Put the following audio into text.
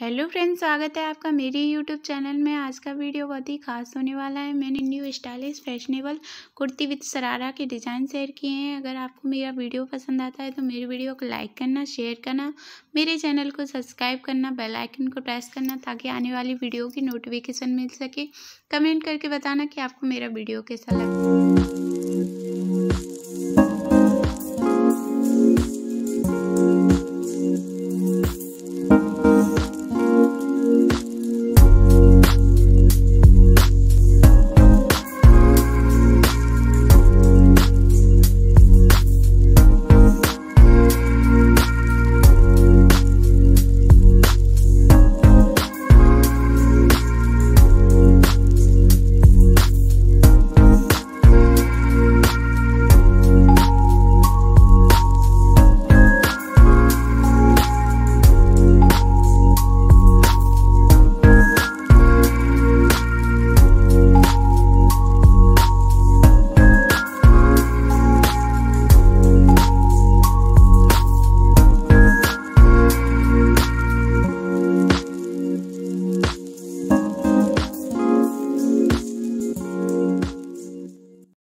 Hello friends, स्वागत है आपका मेरे यूट्यूब चैनल में। आज का वीडियो बहुत ही खास होने वाला है। मैंने new stylish fashionable kurti with sharara के डिज़ाइन शेयर किए हैं। अगर आपको मेरा वीडियो पसंद आता है तो मेरे वीडियो को लाइक करना, शेयर करना, मेरे चैनल को सब्सक्राइब करना, बेल आइकन को प्रेस करना ताकि आने वाली वीडियो की नोटिफिकेशन मिल सके। कमेंट करके बताना कि आपको मेरा वीडियो कैसा लगा।